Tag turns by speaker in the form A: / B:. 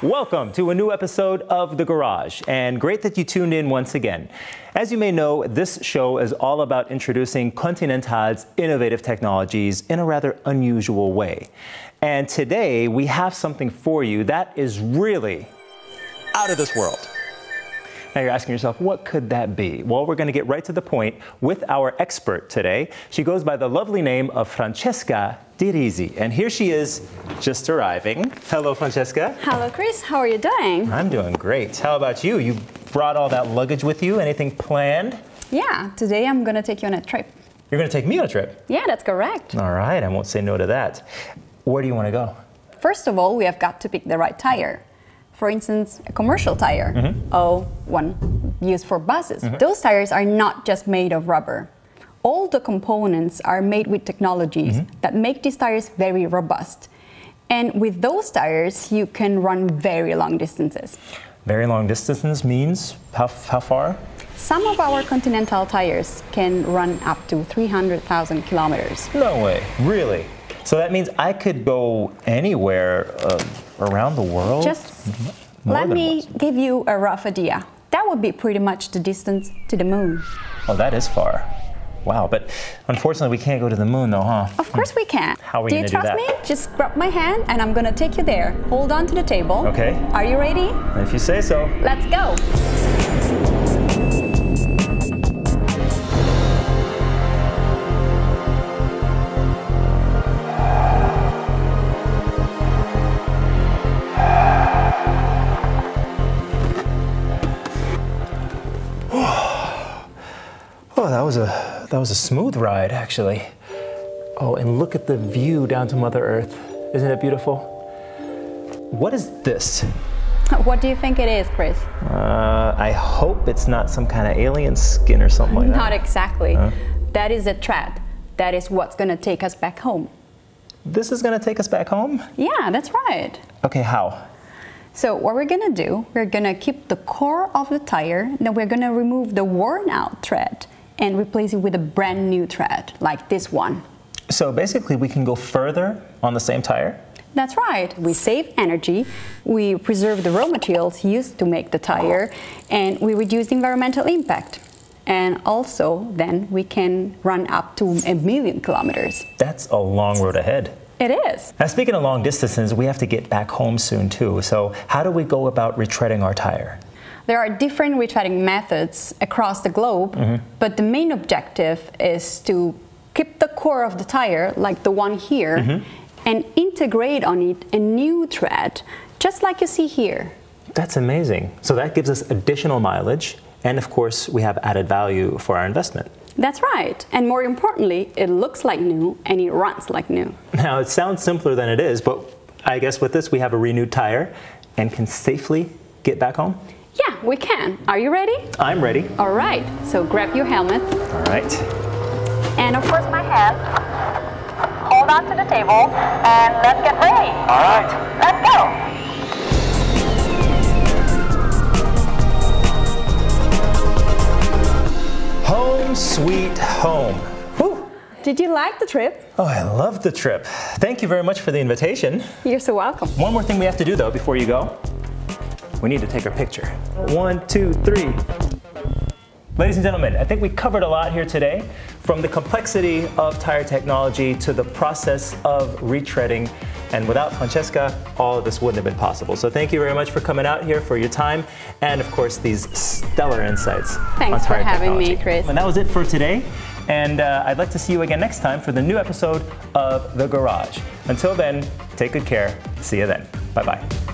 A: Welcome to a new episode of The Garage, and great that you tuned in once again. As you may know, this show is all about introducing Continental's innovative technologies in a rather unusual way. And today we have something for you that is really out of this world. Now you're asking yourself, what could that be? Well, we're going to get right to the point with our expert today. She goes by the lovely name of Francesca, and here she is, just arriving. Hello, Francesca.
B: Hello, Chris. How are you doing?
A: I'm doing great. How about you? You brought all that luggage with you? Anything planned?
B: Yeah, today I'm going to take you on a trip.
A: You're going to take me on a trip?
B: Yeah, that's correct.
A: All right, I won't say no to that. Where do you want to go?
B: First of all, we have got to pick the right tire. For instance, a commercial tire, or one used for buses. Those tires are not just made of rubber. All the components are made with technologies that make these tires very robust. And with those tires, you can run very long distances.
A: Very long distances means how far?
B: Some of our Continental tires can run up to 300,000 kilometers.
A: No way, really? So that means I could go anywhere around the world?
B: Just let me give you a rough idea. That would be pretty much the distance to the moon.
A: Oh, that is far. Wow, but unfortunately we can't go to the moon though, huh?
B: Of course we can.
A: How are we going to do that?
B: Do you trust me? Just grab my hand and I'm going to take you there. Hold on to the table.
A: Okay.
B: Are you ready?
A: If you say so.
B: Let's go.
A: Oh, that was a smooth ride, actually. Oh, and look at the view down to Mother Earth. Isn't it beautiful? What is this?
B: What do you think it is, Chris?
A: I hope it's not some kind of alien skin or something like that.
B: Not exactly. That is a thread. That is what's going to take us back home.
A: This is going to take us back home?
B: Yeah, that's right.
A: Okay, how?
B: So what we're going to do, we're going to keep the core of the tire, then we're going to remove the worn out thread and replace it with a brand new thread, like this one.
A: So basically we can go further on the same tire?
B: That's right. We save energy, we preserve the raw materials used to make the tire, and we reduce the environmental impact. And also, then we can run up to 1,000,000 kilometers.
A: That's a long road ahead.
B: It is.
A: Now, speaking of long distances, we have to get back home soon too. So how do we go about retreading our tire?
B: There are different retreading methods across the globe, but the main objective is to keep the core of the tire, like the one here, and integrate on it a new thread, just like you see here.
A: That's amazing. So that gives us additional mileage, and of course, we have added value for our investment.
B: That's right. And more importantly, it looks like new and it runs like new.
A: Now, it sounds simpler than it is, but I guess with this, we have a renewed tire and can safely get back home?
B: Yeah, we can. Are you ready?
A: I'm ready.
B: All right. So grab your helmet.
A: All right.
B: And of course, my hand. Hold on to the table and let's get ready.
A: All right.
B: Let's go.
A: Home sweet home. Whew.
B: Did you like the trip?
A: Oh, I love the trip. Thank you very much for the invitation.
B: You're so welcome.
A: One more thing we have to do though before you go. We need to take our picture. 1, 2, 3. Ladies and gentlemen, I think we covered a lot here today, from the complexity of tire technology to the process of retreading. And without Francesca, all of this wouldn't have been possible. So thank you very much for coming out here, for your time, and of course these stellar insights on tire technology.
B: Thanks for having me, Chris.
A: And that was it for today. And I'd like to see you again next time for the new episode of The Garage. Until then, take good care. See you then. Bye-bye.